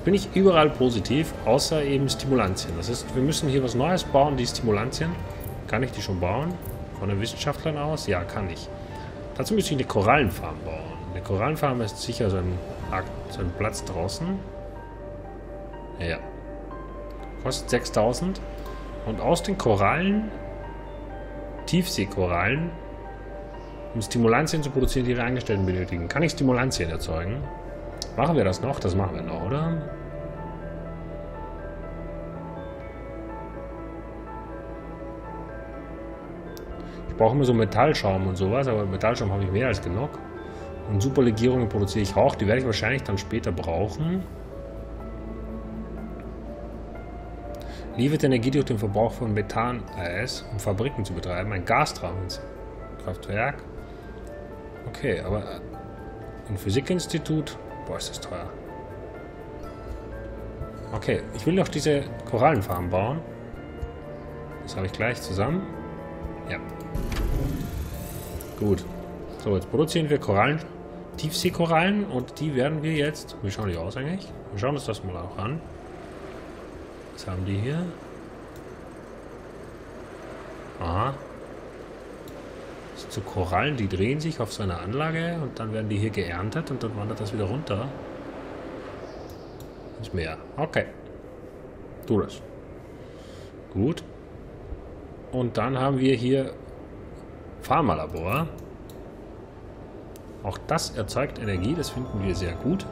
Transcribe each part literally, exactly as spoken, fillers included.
Jetzt bin ich überall positiv, außer eben Stimulantien. Das heißt, wir müssen hier was Neues bauen, die Stimulantien. Kann ich die schon bauen? Von den Wissenschaftlern aus? Ja, kann ich. Dazu müsste ich eine Korallenfarm bauen. Eine Korallenfarm ist sicher so ein, so ein Platz draußen. Ja. Kostet sechstausend. Und aus den Korallen, Tiefseekorallen, um Stimulantien zu produzieren, die ihre Angestellten benötigen. Kann ich Stimulantien erzeugen? Machen wir das noch? Das machen wir noch, oder? Ich brauche immer so Metallschaum und sowas, aber Metallschaum habe ich mehr als genug. Und Superlegierungen produziere ich auch. Die werde ich wahrscheinlich dann später brauchen. Liefert Energie durch den Verbrauch von Methaneis, um Fabriken zu betreiben. Ein Gaskraftwerk. Okay, aber ein Physikinstitut. Boah, ist das teuer. Okay, ich will noch diese Korallenfarm bauen. Das habe ich gleich zusammen. Ja. Gut. So, jetzt produzieren wir Korallen, Tiefseekorallen und die werden wir jetzt... Wie schauen die aus eigentlich? Wir schauen uns das mal auch an. Was haben die hier? Aha. Das sind so Korallen, die drehen sich auf so einer Anlage und dann werden die hier geerntet und dann wandert das wieder runter ins Meer. Okay. Tu das. Gut. Und dann haben wir hier Pharmalabor. Auch das erzeugt Energie, das finden wir sehr gut.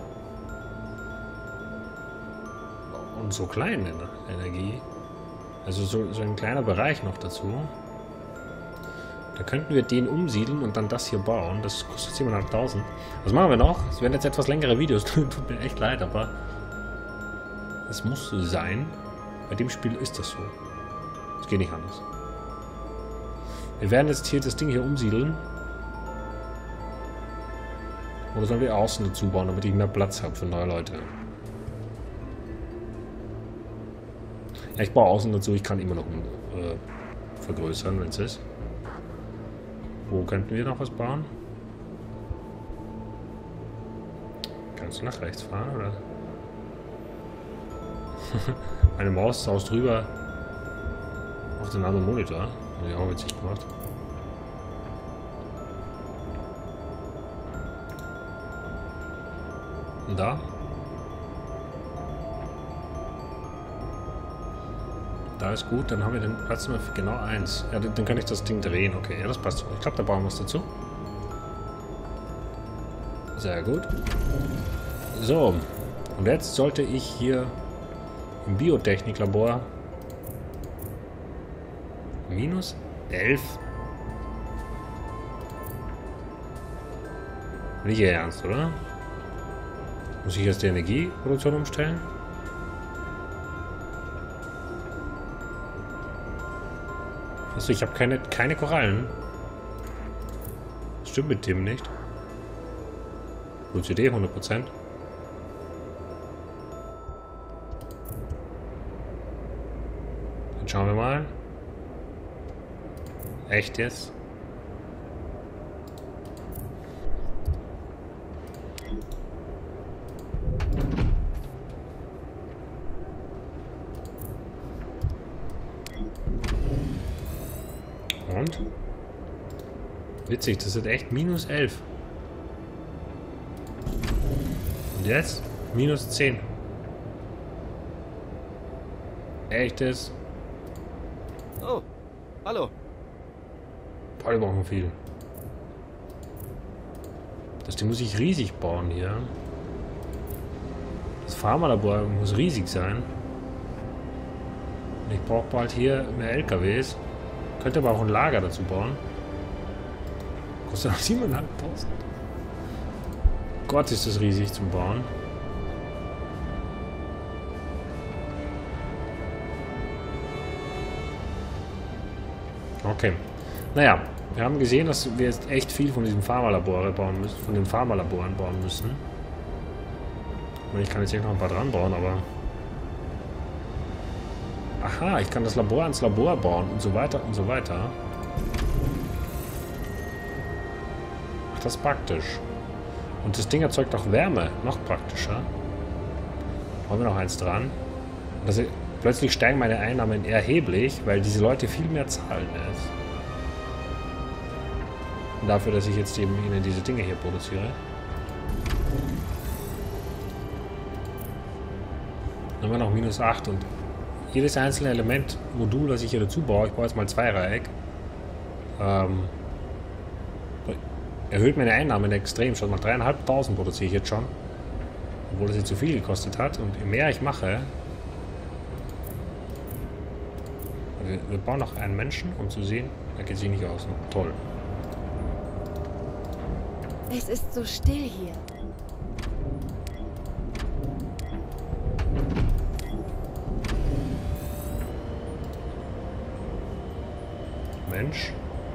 Und so kleine Energie. Also so, so ein kleiner Bereich noch dazu. Da könnten wir den umsiedeln und dann das hier bauen. Das kostet siebenhunderttausend. Was machen wir noch? Es werden jetzt etwas längere Videos. Tut mir echt leid, aber es muss so sein. Bei dem Spiel ist das so. Es geht nicht anders. Wir werden jetzt hier das Ding hier umsiedeln. Oder sollen wir außen dazu bauen, damit ich mehr Platz habe für neue Leute? Ja, ich baue außen dazu. Ich kann immer noch äh, vergrößern, wenn es ist. Wo könnten wir noch was bauen? Kannst du nach rechts fahren, oder? Meine Maus saust drüber auf den anderen Monitor. Habe ich auch witzig gemacht. Und da? Da ist gut, dann haben wir den Platz nur für genau eins. Ja, dann kann ich das Ding drehen. Okay, ja, das passt so. Ich glaube, da brauchen wir was dazu. Sehr gut. So, und jetzt sollte ich hier im Biotechniklabor minus elf. Nicht ernst, oder? Muss ich jetzt die Energieproduktion umstellen? Achso, ich habe keine, keine Korallen. Das stimmt mit dem nicht. U C D hundert Prozent. Dann schauen wir mal. Echt jetzt? Und? Witzig, das sind echt minus elf. Und jetzt? minus zehn. Echtes? Oh, hallo. Boah, die brauchen viel. Das Ding muss ich riesig bauen hier. Das Pharmalabor muss riesig sein. Und ich brauche bald hier mehr L K Ws. Könnte aber auch ein Lager dazu bauen. Kostet noch siebentausendfünfhundert. Gott, ist das riesig zum Bauen. Okay. Naja, wir haben gesehen, dass wir jetzt echt viel von diesen Pharmalaboren bauen müssen, von den Pharmalaboren bauen müssen. Ich kann jetzt hier noch ein paar dran bauen, aber... Aha, ich kann das Labor ans Labor bauen und so weiter und so weiter. Ach, das ist praktisch. Und das Ding erzeugt auch Wärme. Noch praktischer. Haben wir noch eins dran. Also, plötzlich steigen meine Einnahmen erheblich, weil diese Leute viel mehr zahlen jetzt. Dafür, dass ich jetzt eben ihnen diese Dinge hier produziere. Dann haben wir noch minus acht und jedes einzelne Element, Modul, was ich hier dazu baue, ich baue jetzt mal zwei Dreieck, ähm, erhöht meine Einnahmen extrem. Schaut mal, dreieinhalbtausend produziere ich jetzt schon. Obwohl das jetzt zu viel gekostet hat. Und je mehr ich mache... Wir, wir bauen noch einen Menschen, um zu sehen, da geht sich nicht aus. Toll. Es ist so still hier. Mensch.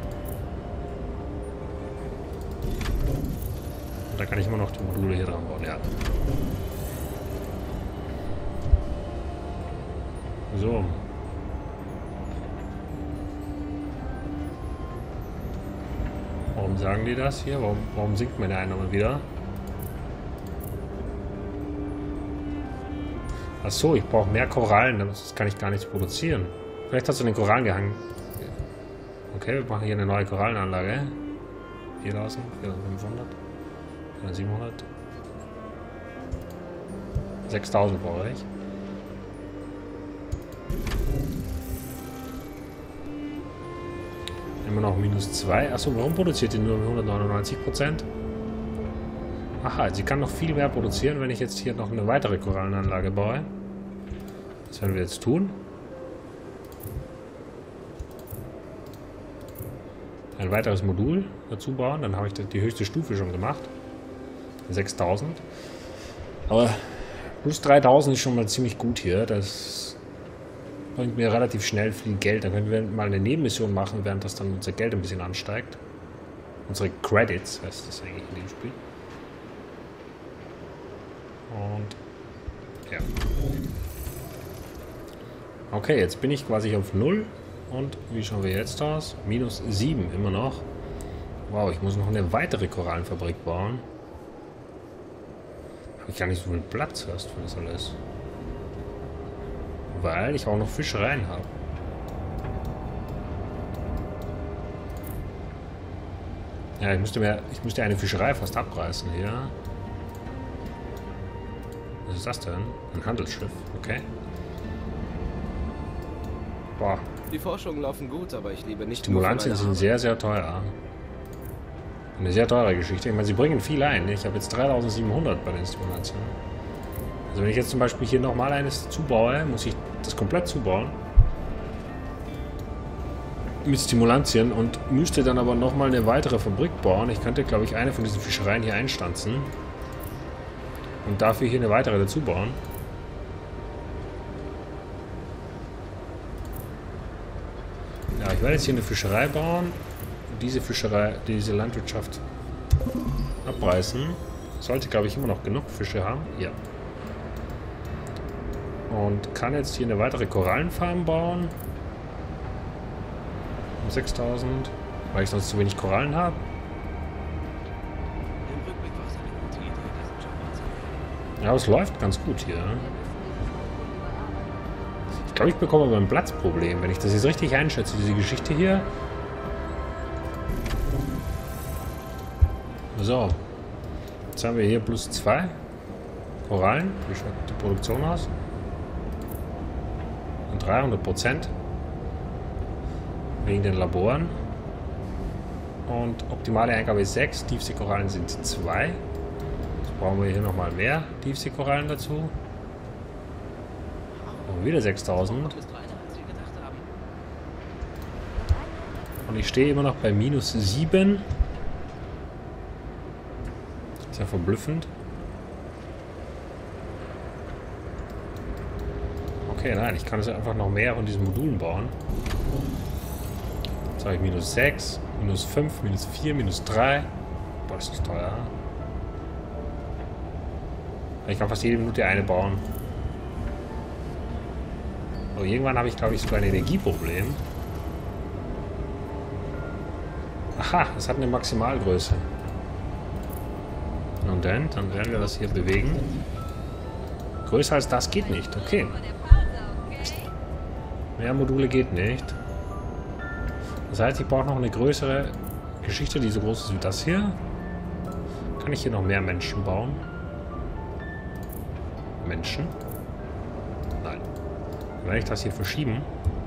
Und da kann ich immer noch die Module hier dran bauen, ja. So. Warum sagen die das hier? Warum, warum sinkt meine Einnahme wieder? Achso, ich brauche mehr Korallen, das kann ich gar nicht produzieren. Vielleicht hast du den Korallen gehangen. Okay, wir machen hier eine neue Korallenanlage. viertausend, viertausendfünfhundert, viertausendsiebenhundert. sechstausend brauche ich. Immer noch minus zwei. Achso, warum produziert die nur hundertneunundneunzig Prozent? Aha, sie kann noch viel mehr produzieren, wenn ich jetzt hier noch eine weitere Korallenanlage baue. Das werden wir jetzt tun. Ein weiteres Modul dazu bauen, dann habe ich die höchste Stufe schon gemacht. sechstausend. Aber plus dreitausend ist schon mal ziemlich gut hier. Das bringt mir relativ schnell viel Geld. Dann können wir mal eine Nebenmission machen, während das dann unser Geld ein bisschen ansteigt. Unsere Credits heißt das eigentlich in dem Spiel. Und ja. Okay, jetzt bin ich quasi auf null. Und wie schauen wir jetzt aus? minus sieben immer noch. Wow, ich muss noch eine weitere Korallenfabrik bauen. Habe ich gar nicht so viel Platz fast für das alles. Weil ich auch noch Fischereien habe. Ja, ich müsste mir, ich müsste eine Fischerei fast abreißen hier. Was ist das denn? Ein Handelsschiff, okay. Boah. Die Forschungen laufen gut, aber ich liebe nicht. Stimulantien sind sehr, sehr teuer. Eine sehr teure Geschichte. Ich meine, sie bringen viel ein. Ich habe jetzt dreitausendsiebenhundert bei den Stimulantien. Also wenn ich jetzt zum Beispiel hier nochmal eines zubaue, muss ich das komplett zubauen. Mit Stimulantien und müsste dann aber nochmal eine weitere Fabrik bauen. Ich könnte, glaube ich, eine von diesen Fischereien hier einstanzen. Und dafür hier eine weitere dazu bauen. Ja, ich werde jetzt hier eine Fischerei bauen und diese Fischerei, diese Landwirtschaft abreißen. Sollte, glaube ich, immer noch genug Fische haben. Ja. Und kann jetzt hier eine weitere Korallenfarm bauen. Um sechstausend, weil ich sonst zu wenig Korallen habe. Ja, aber es läuft ganz gut hier. Ich glaube, ich bekomme aber ein Platzproblem, wenn ich das jetzt richtig einschätze, diese Geschichte hier. So. Jetzt haben wir hier plus zwei Korallen. Wie schaut die Produktion aus? Und dreihundert Prozent. Wegen den Laboren. Und optimale Eingabe ist sechs. Tiefseekorallen sind zwei. Jetzt brauchen wir hier nochmal mehr Tiefseekorallen dazu. Und wieder sechstausend. Und ich stehe immer noch bei minus sieben. Ist ja verblüffend. Okay, nein, ich kann jetzt einfach noch mehr von diesen Modulen bauen. Jetzt habe ich minus sechs, minus fünf, minus vier, minus drei. Boah, das ist teuer. Ich kann fast jede Minute eine bauen. Aber irgendwann habe ich, glaube ich, sogar ein Energieproblem. Aha, es hat eine Maximalgröße. Und dann, dann werden wir das hier bewegen. Größer als das geht nicht. Okay. Mehr Module geht nicht. Das heißt, ich brauche noch eine größere Geschichte, die so groß ist wie das hier. Kann ich hier noch mehr Menschen bauen? Menschen? Nein. Werde ich das hier verschieben?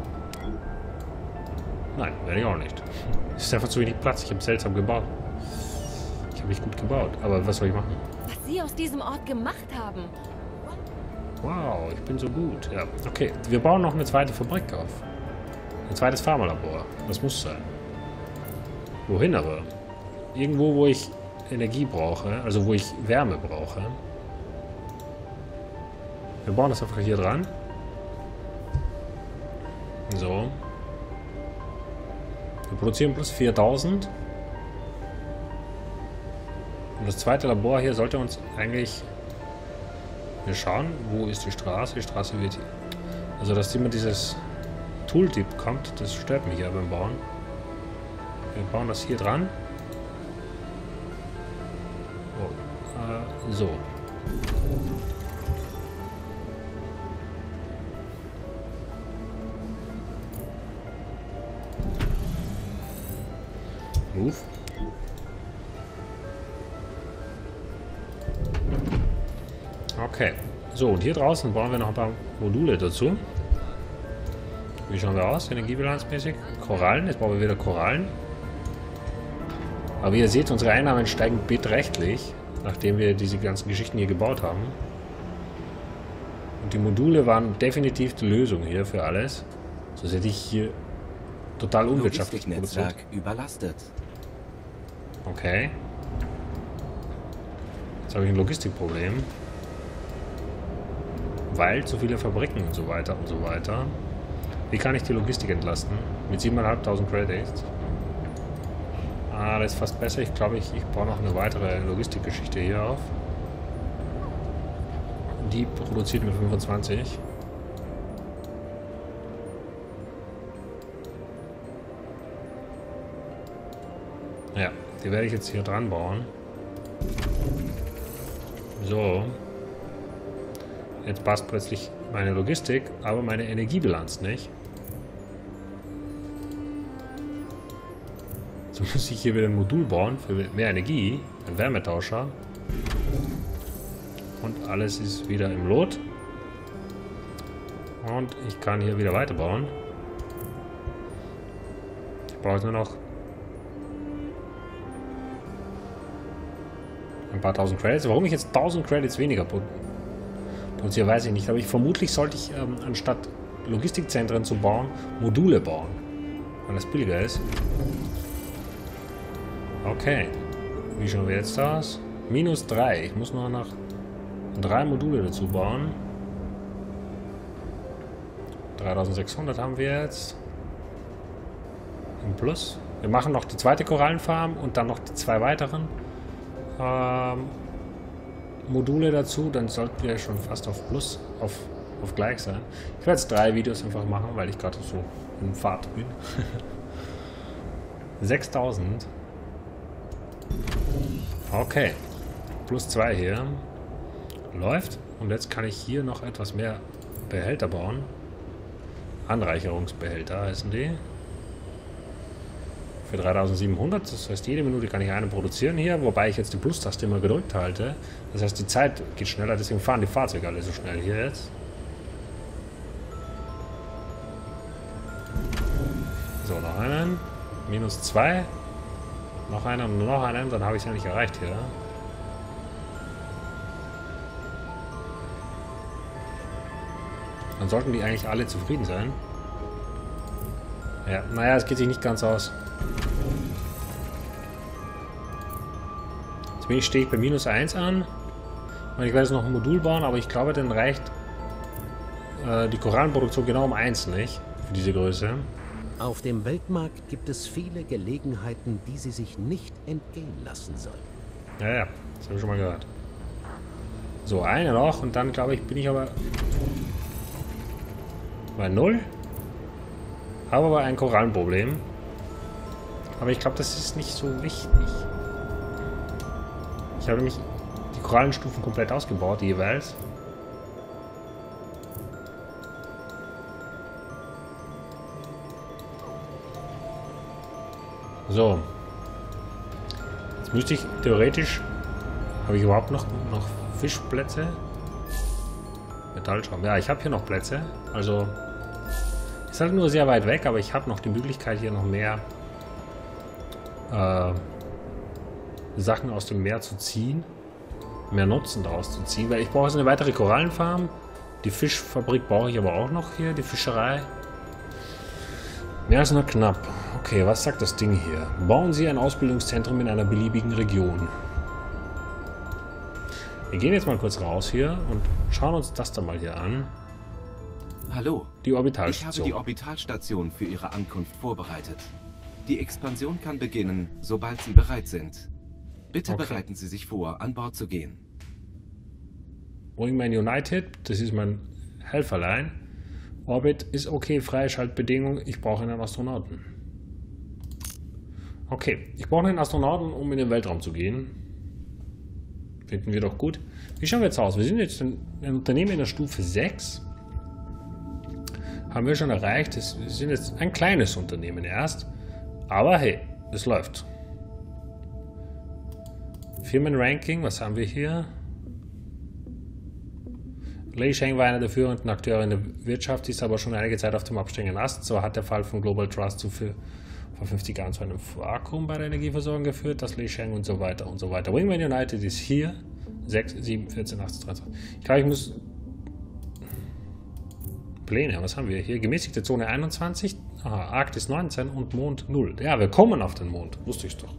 Nein, werde ich auch nicht. Es ist einfach zu wenig Platz. Ich habe seltsam gebaut. Ich habe nicht gut gebaut. Aber was soll ich machen? Was Sie aus diesem Ort gemacht haben. Wow, ich bin so gut. Ja, okay. Wir bauen noch eine zweite Fabrik auf. Ein zweites Pharmalabor. Das muss sein. Wohin aber? Irgendwo, wo ich Energie brauche. Also wo ich Wärme brauche. Wir bauen das einfach hier dran. So. Wir produzieren plus viertausend. Und das zweite Labor hier sollte uns eigentlich... Wir schauen, wo ist die Straße? Die Straße wird hier. Also, dass immer dieses Tooltip kommt, das stört mich ja beim Bauen. Wir bauen das hier dran. Oh, äh, so. Move. Okay. So, und hier draußen bauen wir noch ein paar Module dazu. Wie schauen wir aus, energiebilanzmäßig? Korallen, jetzt bauen wir wieder Korallen. Aber wie ihr seht, unsere Einnahmen steigen beträchtlich, nachdem wir diese ganzen Geschichten hier gebaut haben. Und die Module waren definitiv die Lösung hier für alles. Sonst hätte ich hier total unwirtschaftlich produziert. Überlastet. Okay. Jetzt habe ich ein Logistikproblem. Weil zu viele Fabriken und so weiter und so weiter. Wie kann ich die Logistik entlasten? Mit siebentausendfünfhundert Credits. Ah, das ist fast besser. Ich glaube, ich, ich baue noch eine weitere Logistikgeschichte hier auf. Die produziert mit fünfundzwanzig. Ja, die werde ich jetzt hier dran bauen. So. Jetzt passt plötzlich meine Logistik, aber meine Energiebilanz nicht. So muss ich hier wieder ein Modul bauen für mehr Energie, ein Wärmetauscher. Und alles ist wieder im Lot. Und ich kann hier wieder weiterbauen. Ich brauche jetzt nur noch ein paar tausend Credits. Warum ich jetzt tausend Credits weniger produziere, weiß ich nicht. Aber ich vermutlich sollte ich ähm, anstatt Logistikzentren zu bauen, Module bauen. Weil das billiger ist. Okay. Wie schauen wir jetzt aus? Minus drei. Ich muss nur noch drei Module dazu bauen. dreitausendsechshundert haben wir jetzt. Im Plus. Wir machen noch die zweite Korallenfarm und dann noch die zwei weiteren ähm, Module dazu. Dann sollten wir schon fast auf Plus, auf, auf gleich sein. Ich werde jetzt drei Videos einfach machen, weil ich gerade so in Fahrt bin. sechstausend. Okay. Plus zwei hier. Läuft. Und jetzt kann ich hier noch etwas mehr Behälter bauen. Anreicherungsbehälter heißen die. Für dreitausendsiebenhundert. Das heißt, jede Minute kann ich einen produzieren hier. Wobei ich jetzt die Plus-Taste immer gedrückt halte. Das heißt, die Zeit geht schneller. Deswegen fahren die Fahrzeuge alle so schnell hier jetzt. So, noch einen. Minus zwei. Noch einen und noch einen. Dann habe ich es ja nicht erreicht hier. Dann sollten die eigentlich alle zufrieden sein. Ja, naja, es geht sich nicht ganz aus. Jetzt bin ich, stehe ich bei minus eins an. Ich werde jetzt noch ein Modul bauen, aber ich glaube, dann reicht äh, die Korallenproduktion genau um eins nicht. Für diese Größe. Auf dem Weltmarkt gibt es viele Gelegenheiten, die Sie sich nicht entgehen lassen sollen. Ja, ja, das habe ich schon mal gehört. So, eine noch und dann, glaube ich, bin ich aber bei null. Habe aber ein Korallenproblem. Aber ich glaube, das ist nicht so wichtig. Ich habe nämlich die Korallenstufen komplett ausgebaut, jeweils. So. Jetzt müsste ich theoretisch... Habe ich überhaupt noch, noch Fischplätze? Metallschaum. Ja, ich habe hier noch Plätze. Also... Ist halt nur sehr weit weg, aber ich habe noch die Möglichkeit, hier noch mehr... Äh, Sachen aus dem Meer zu ziehen. Mehr Nutzen daraus zu ziehen. Weil ich brauche jetzt eine weitere Korallenfarm. Die Fischfabrik brauche ich aber auch noch hier. Die Fischerei. Mehr als nur knapp. Okay, was sagt das Ding hier? Bauen Sie ein Ausbildungszentrum in einer beliebigen Region. Wir gehen jetzt mal kurz raus hier und schauen uns das da mal hier an. Hallo. Die Orbitalstation. Ich habe die Orbitalstation für Ihre Ankunft vorbereitet. Die Expansion kann beginnen, sobald Sie bereit sind. Bitte Okay. bereiten Sie sich vor, an Bord zu gehen. Wingman United, das ist mein Helferlein. Orbit ist okay, Freischaltbedingung. Ich brauche einen Astronauten. Okay, ich brauche einen Astronauten, um in den Weltraum zu gehen. Finden wir doch gut. Wie schauen wir jetzt aus? Wir sind jetzt ein, ein Unternehmen in der Stufe sechs. Haben wir schon erreicht. Wir sind jetzt ein kleines Unternehmen erst. Aber hey, es läuft. Firmenranking, was haben wir hier? Lei Sheng war einer der führenden Akteure in der Wirtschaft, ist aber schon einige Zeit auf dem absteigenden Ast. So hat der Fall von Global Trust zu für, vor fünfzig Jahren zu einem Vakuum bei der Energieversorgung geführt, das Lei Sheng und so weiter und so weiter. Wingman United ist hier. sechs, sieben, vierzehn, achtzehn, dreiundzwanzig. Ich glaube, ich muss... Pläne, was haben wir hier? Gemäßigte Zone einundzwanzig, aha, Arktis neunzehn und Mond null. Ja, wir kommen auf den Mond, wusste ich doch.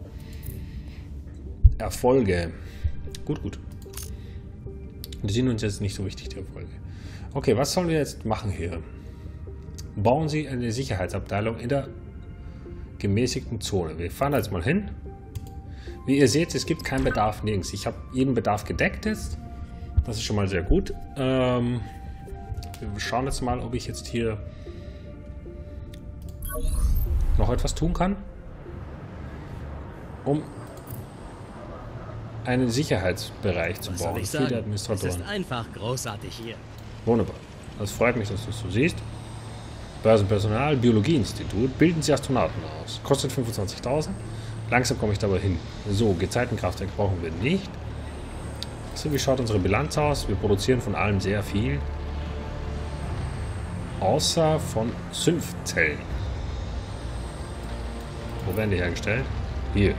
Erfolge. Gut, gut. Die sind uns jetzt nicht so wichtig, die Erfolge. Okay, was sollen wir jetzt machen hier? Bauen Sie eine Sicherheitsabteilung in der gemäßigten Zone. Wir fahren jetzt mal hin. Wie ihr seht, es gibt keinen Bedarf nirgends. Ich habe jeden Bedarf gedeckt jetzt. Das ist schon mal sehr gut. Ähm, wir schauen jetzt mal, ob ich jetzt hier noch etwas tun kann, um einen Sicherheitsbereich zu Was soll bauen ich für die sagen? Es Administratoren. ist einfach großartig hier. Wunderbar. Das freut mich, dass du es so siehst. Börsenpersonal, Biologieinstitut. Bilden Sie Astronauten aus. Kostet fünfundzwanzigtausend. Langsam komme ich dabei hin. So, Gezeitenkraftwerk brauchen wir nicht. So, wie schaut unsere Bilanz aus? Wir produzieren von allem sehr viel. Außer von Synth-Zellen. Wo werden die hergestellt? Hier.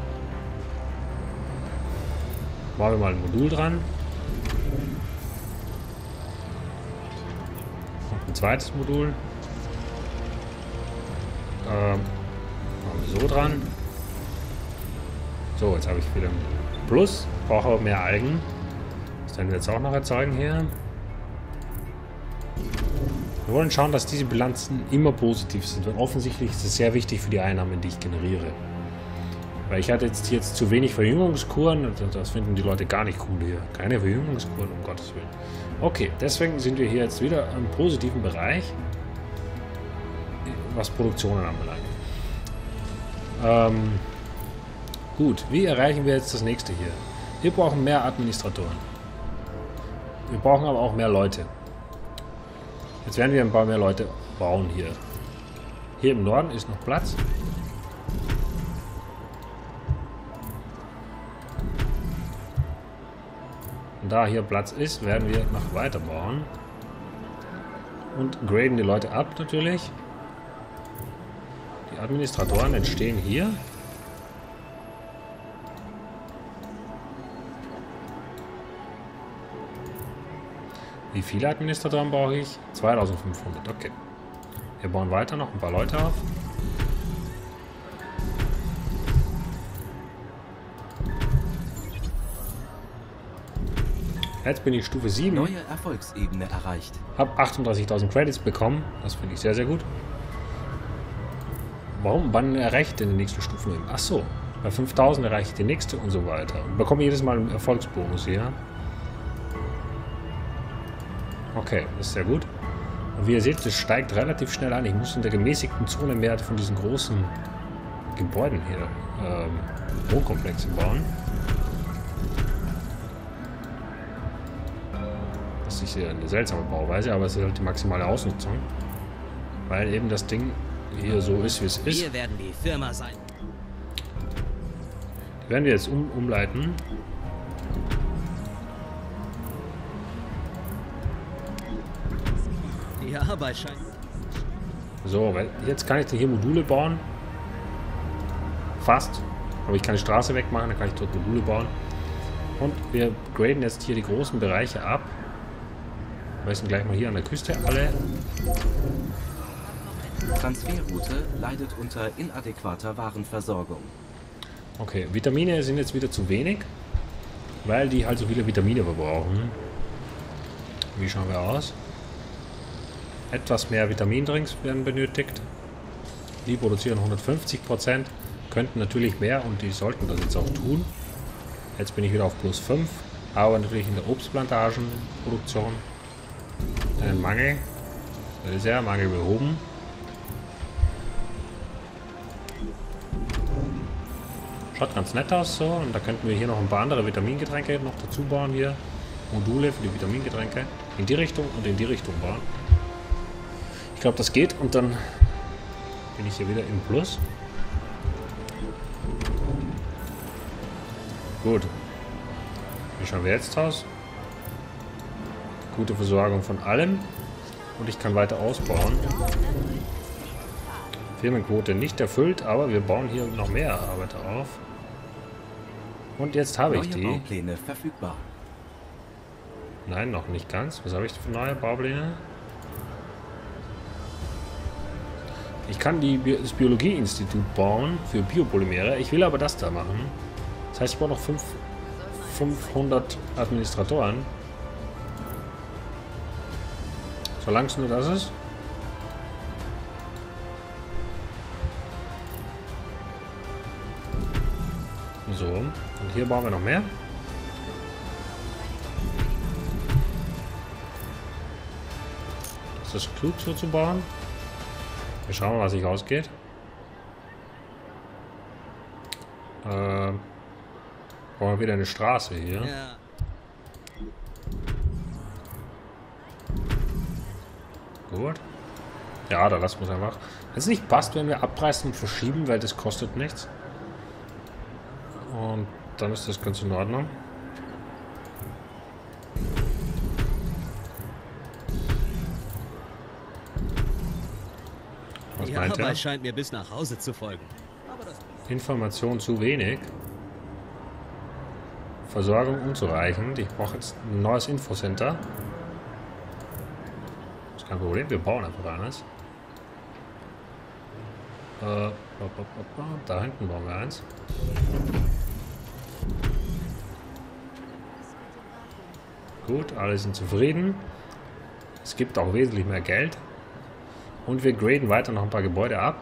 Machen wir mal ein Modul dran. Und ein zweites Modul. Ähm, machen wir so dran. So, jetzt habe ich wieder ein Plus. Brauche aber mehr Algen. Das werden wir jetzt auch noch erzeugen hier. Wir wollen schauen, dass diese Bilanzen immer positiv sind. Und offensichtlich ist es sehr wichtig für die Einnahmen, die ich generiere. Weil ich hatte jetzt, jetzt zu wenig Verjüngungskuren und das finden die Leute gar nicht cool hier. Keine Verjüngungskuren, um Gottes Willen. Okay, deswegen sind wir hier jetzt wieder im positiven Bereich, was Produktionen anbelangt. Ähm, gut, wie erreichen wir jetzt das nächste hier? Wir brauchen mehr Administratoren. Wir brauchen aber auch mehr Leute. Jetzt werden wir ein paar mehr Leute bauen hier. Hier im Norden ist noch Platz. Und da hier Platz ist, werden wir noch weiter bauen. Und graden die Leute ab natürlich. Die Administratoren entstehen hier. Wie viele Administratoren brauche ich? zweitausendfünfhundert, okay. Wir bauen weiter noch ein paar Leute auf. Jetzt bin ich Stufe sieben. Neue Erfolgsebene erreicht. Habe achtunddreißigtausend Credits bekommen. Das finde ich sehr, sehr gut. Warum? Wann erreiche ich denn die nächste Stufe? Ach so, bei fünftausend erreiche ich die nächste und so weiter. Und bekomme jedes Mal einen Erfolgsbonus hier. Okay, das ist sehr gut. Und wie ihr seht, das steigt relativ schnell an. Ich muss in der gemäßigten Zone mehr von diesen großen Gebäuden hier, ähm, Wohnkomplexe bauen. Das ist hier eine seltsame Bauweise, aber es ist halt die maximale Ausnutzung. Weil eben das Ding hier so ist, wie es ist. Wir werden die Firma sein. Werden wir jetzt um, umleiten. Die Arbeit scheint... So, weil jetzt kann ich hier Module bauen. Fast. Aber ich kann die Straße wegmachen, dann kann ich dort Module bauen. Und wir graden jetzt hier die großen Bereiche ab. Wir sind gleich mal hier an der Küste alle. Transferroute leidet unter inadäquater Warenversorgung. Okay, Vitamine sind jetzt wieder zu wenig, weil die halt so viele Vitamine verbrauchen. Wie schauen wir aus? Etwas mehr Vitamindrinks werden benötigt. Die produzieren hundertfünfzig Prozent, könnten natürlich mehr und die sollten das jetzt auch tun. Jetzt bin ich wieder auf plus fünf, aber natürlich in der Obstplantagenproduktion einen Mangel. Das ist ja Mangel behoben. Schaut ganz nett aus so und da könnten wir hier noch ein paar andere Vitamingetränke noch dazu bauen hier. Module für die Vitamingetränke in die Richtung und in die Richtung bauen. Ich glaube, das geht und dann bin ich hier wieder im Plus. Gut. Wie schauen wir jetzt aus? Gute Versorgung von allem und ich kann weiter ausbauen. Firmenquote nicht erfüllt, aber wir bauen hier noch mehr Arbeiter auf. Und jetzt habe ich die. Neue Baupläne verfügbar. Nein, noch nicht ganz. Was habe ich für neue Baupläne? Ich kann die Bi das Biologieinstitut bauen für Biopolymere. Ich will aber das da machen. Das heißt, ich brauche noch fünf, fünfhundert Administratoren. Solange es nur das ist. So, und hier bauen wir noch mehr. Ist das klug so zu bauen? Wir schauen mal, was sich ausgeht. Äh, brauchen wir wieder eine Straße hier. Ja. Gut. Ja, da lassen wir es einfach. Wenn es nicht passt, wenn wir abreißen und verschieben, weil das kostet nichts. Und dann ist das ganz in Ordnung. Was Die meint er? Arbeit scheint mir bis nach Hause zu folgen. Aber das Information zu wenig. Versorgung unzureichend. Ich brauche jetzt ein neues Infocenter. Das ist kein Problem, wir bauen einfach eines. Äh, da hinten bauen wir eins. Gut, alle sind zufrieden. Es gibt auch wesentlich mehr Geld. Und wir graden weiter noch ein paar Gebäude ab.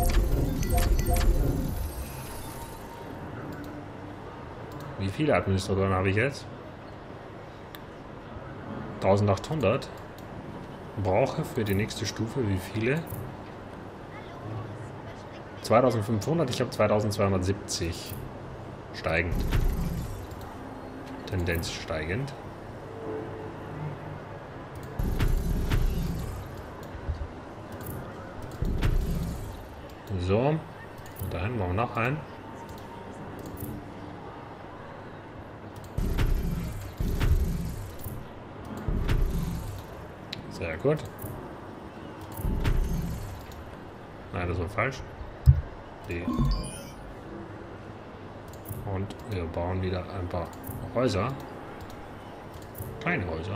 Wie viele Administratoren habe ich jetzt? eintausendachthundert. Brauche für die nächste Stufe wie viele? zweitausendfünfhundert, ich habe zweitausendzweihundertsiebzig. Steigend. Tendenz steigend. So. Und da hinten machen wir noch einen. Sehr gut. Nein, das war falsch. Die. Und wir bauen wieder ein paar Häuser. Kleine Häuser.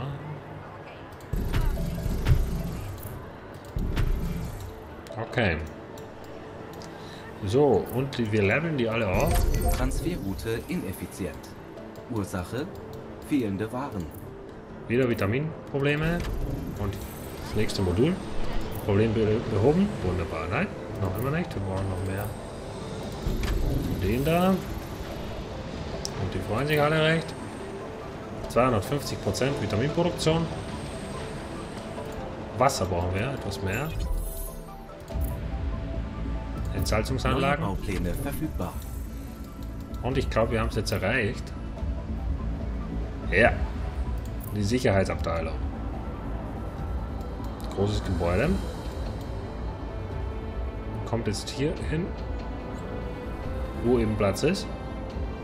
Okay. So, und wir leveln die alle auf. Transferroute ineffizient. Ursache: fehlende Waren. Wieder Vitaminprobleme. Und das nächste Modul. Problem be behoben. Wunderbar. Nein, noch immer nicht. Wir brauchen noch mehr. Den da. Und die freuen sich alle recht. zweihundertfünfzig Prozent Vitaminproduktion. Wasser brauchen wir, etwas mehr. Entsalzungsanlagen. Neue Baupläne verfügbar. Und ich glaube, wir haben es jetzt erreicht. Ja. Die Sicherheitsabteilung. Großes Gebäude. Kommt jetzt hier hin, wo eben Platz ist.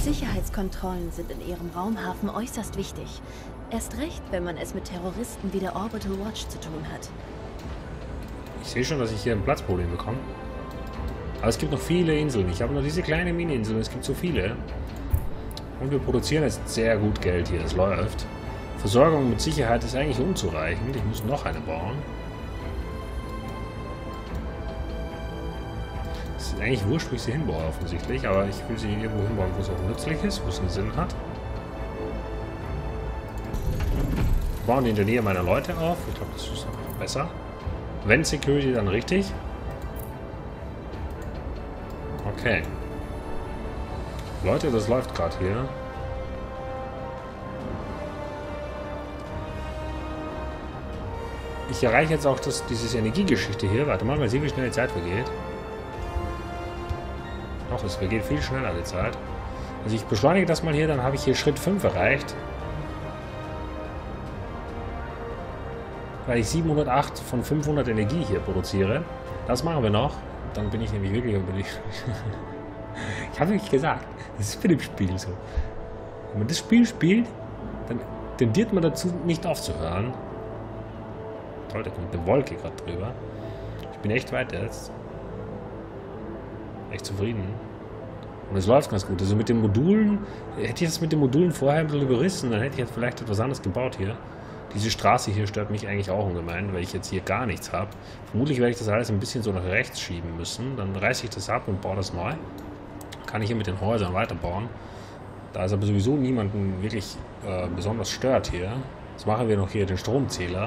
Sicherheitskontrollen sind in ihrem Raumhafen äußerst wichtig. Erst recht, wenn man es mit Terroristen wie der Orbital Watch zu tun hat. Ich sehe schon, dass ich hier ein Platzproblem bekomme. Aber es gibt noch viele Inseln. Ich habe nur diese kleine Mini-Insel. Es gibt so viele. Und wir produzieren jetzt sehr gut Geld hier. Es läuft. Versorgung mit Sicherheit ist eigentlich unzureichend. Ich muss noch eine bauen. Es ist eigentlich wurscht, wo ich sie hinbaue, offensichtlich. Aber ich will sie irgendwo hinbauen, wo es auch nützlich ist, wo es einen Sinn hat. Wir bauen die in der Nähe meiner Leute auf. Ich glaube, das ist auch besser. Wenn Security, dann richtig. Okay. Leute, das läuft gerade hier. Ich erreiche jetzt auch das, dieses Energiegeschichte hier. Warte mal, mal sehen, wie schnell die Zeit vergeht. Doch, es vergeht viel schneller die Zeit. Also ich beschleunige das mal hier, dann habe ich hier Schritt fünf erreicht. Weil ich siebenhundertacht von fünfhundert Energie hier produziere. Das machen wir noch. Dann bin ich nämlich wirklich überlegt. Ich habe wirklich gesagt, das ist für das Spiel so. Wenn man das Spiel spielt, dann tendiert man dazu, nicht aufzuhören. Toll, da kommt eine Wolke gerade drüber. Ich bin echt weit jetzt. Echt zufrieden. Und es läuft ganz gut. Also mit den Modulen, hätte ich das mit den Modulen vorher ein bisschen überrissen, dann hätte ich jetzt vielleicht etwas anderes gebaut hier. Diese Straße hier stört mich eigentlich auch ungemein, weil ich jetzt hier gar nichts habe. Vermutlich werde ich das alles ein bisschen so nach rechts schieben müssen. Dann reiße ich das ab und baue das neu. Kann ich hier mit den Häusern weiterbauen. Da es aber sowieso niemanden wirklich äh, besonders stört hier. Jetzt machen wir noch hier den Stromzähler.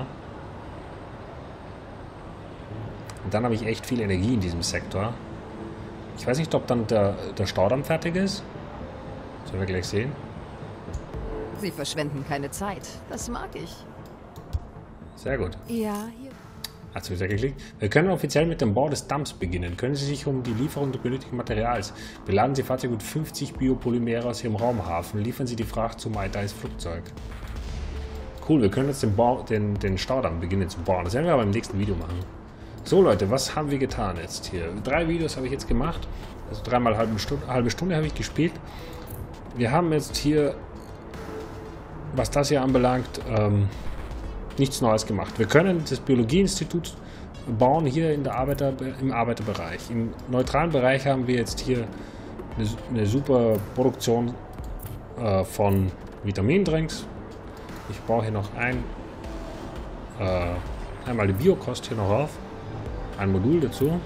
Und dann habe ich echt viel Energie in diesem Sektor. Ich weiß nicht, ob dann der, der Staudamm fertig ist. Das werden wir gleich sehen. Sie verschwenden keine Zeit. Das mag ich. Sehr gut. Ja, hier. Hat es wieder geklickt. Wir können offiziell mit dem Bau des Damms beginnen. Können Sie sich um die Lieferung des benötigten Materials beladen Sie Fahrzeug mit fünfzig Biopolymere aus Ihrem Raumhafen. Liefern Sie die Fracht zum Maidais Flugzeug. Cool, wir können jetzt den, Bau, den, den Staudamm beginnen zu bauen. Das werden wir aber im nächsten Video machen. So Leute, was haben wir getan jetzt hier? Drei Videos habe ich jetzt gemacht. Also dreimal halbe Stunde, halbe Stunde habe ich gespielt. Wir haben jetzt hier, was das hier anbelangt, ähm, nichts Neues gemacht. Wir können das Biologieinstitut bauen hier in der Arbeiter, im Arbeiterbereich. Im neutralen Bereich haben wir jetzt hier eine, eine super Produktion äh, von Vitamindrinks. Ich baue hier noch ein, äh, einmal die Biokost hier noch auf. Ein Modul dazu.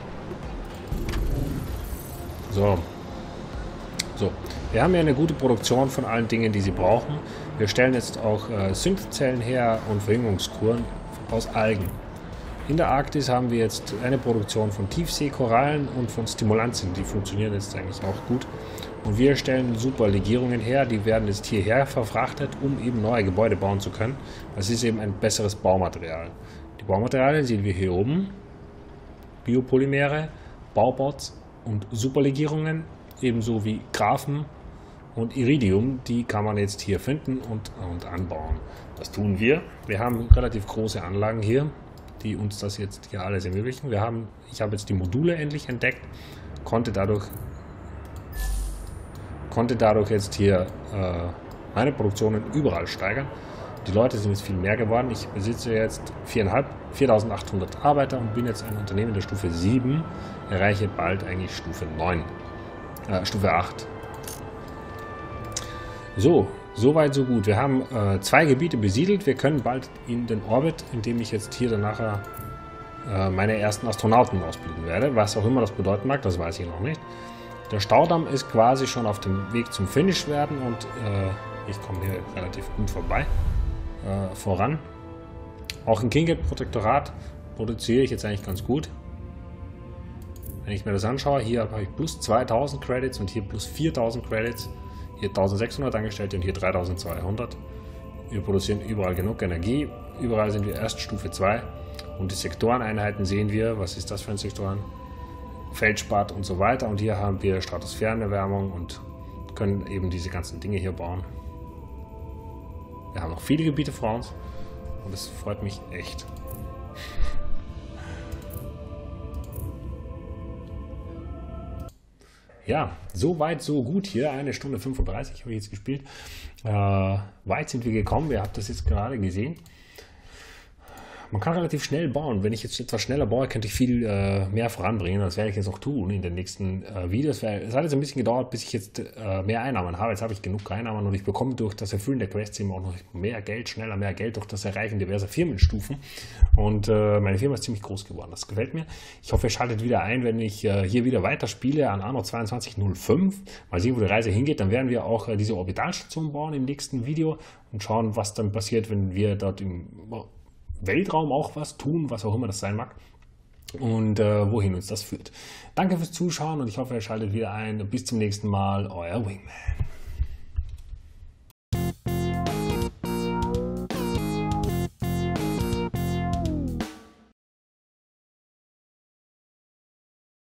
So. So. Wir haben ja eine gute Produktion von allen Dingen, die Sie brauchen. Wir stellen jetzt auch äh, Synthezellen her und Verjüngungskuren aus Algen. In der Arktis haben wir jetzt eine Produktion von Tiefseekorallen und von Stimulantien. Die funktionieren jetzt eigentlich auch gut. Und wir stellen super Legierungen her. Die werden jetzt hierher verfrachtet, um eben neue Gebäude bauen zu können. Das ist eben ein besseres Baumaterial. Die Baumaterialien sehen wir hier oben. Biopolymere, Baubots und Superlegierungen, ebenso wie Graphen und Iridium, die kann man jetzt hier finden und, und anbauen. Das tun wir. Wir haben relativ große Anlagen hier, die uns das jetzt hier alles ermöglichen. Wir haben, ich habe jetzt die Module endlich entdeckt, konnte dadurch, konnte dadurch jetzt hier äh, meine Produktionen überall steigern. Die Leute sind jetzt viel mehr geworden. Ich besitze jetzt viertausendachthundert Arbeiter und bin jetzt ein Unternehmen der Stufe sieben. Erreiche bald eigentlich Stufe neun. Äh, Stufe acht. So, soweit so gut. Wir haben äh, zwei Gebiete besiedelt. Wir können bald in den Orbit, in dem ich jetzt hier dann nachher äh, meine ersten Astronauten ausbilden werde. Was auch immer das bedeuten mag, das weiß ich noch nicht. Der Staudamm ist quasi schon auf dem Weg zum Finish werden und äh, ich komme hier relativ gut vorbei. Äh, voran. Auch im Kingate-Protektorat produziere ich jetzt eigentlich ganz gut. Wenn ich mir das anschaue, hier habe ich plus zweitausend Credits und hier plus viertausend Credits. Hier eintausendsechshundert Angestellte und hier dreitausendzweihundert. Wir produzieren überall genug Energie. Überall sind wir erst Stufe zwei. Und die Sektoreneinheiten sehen wir. Was ist das für ein Sektoren? Feldspat und so weiter. Und hier haben wir Stratosphärenerwärmung und können eben diese ganzen Dinge hier bauen. Wir haben noch viele Gebiete vor uns und das freut mich echt. ja, so weit, so gut hier. Eine Stunde fünfunddreißig habe ich jetzt gespielt. Äh, weit sind wir gekommen. Ihr habt das jetzt gerade gesehen. Man kann relativ schnell bauen. Wenn ich jetzt etwas schneller baue, könnte ich viel äh, mehr voranbringen. Das werde ich jetzt auch tun in den nächsten äh, Videos. Es hat jetzt ein bisschen gedauert, bis ich jetzt äh, mehr Einnahmen habe. Jetzt habe ich genug Einnahmen und ich bekomme durch das Erfüllen der Quests immer auch noch mehr Geld, schneller mehr Geld durch das Erreichen diverser Firmenstufen. Und äh, meine Firma ist ziemlich groß geworden. Das gefällt mir. Ich hoffe, ihr schaltet wieder ein, wenn ich äh, hier wieder weiterspiele an Anno zweiundzwanzig null fünf. Mal sehen, wo die Reise hingeht. Dann werden wir auch äh, diese Orbitalstation bauen im nächsten Video und schauen, was dann passiert, wenn wir dort im Weltraum auch was tun, was auch immer das sein mag, und äh, wohin uns das führt. Danke fürs Zuschauen und ich hoffe, ihr schaltet wieder ein. Bis zum nächsten Mal, euer Wingman.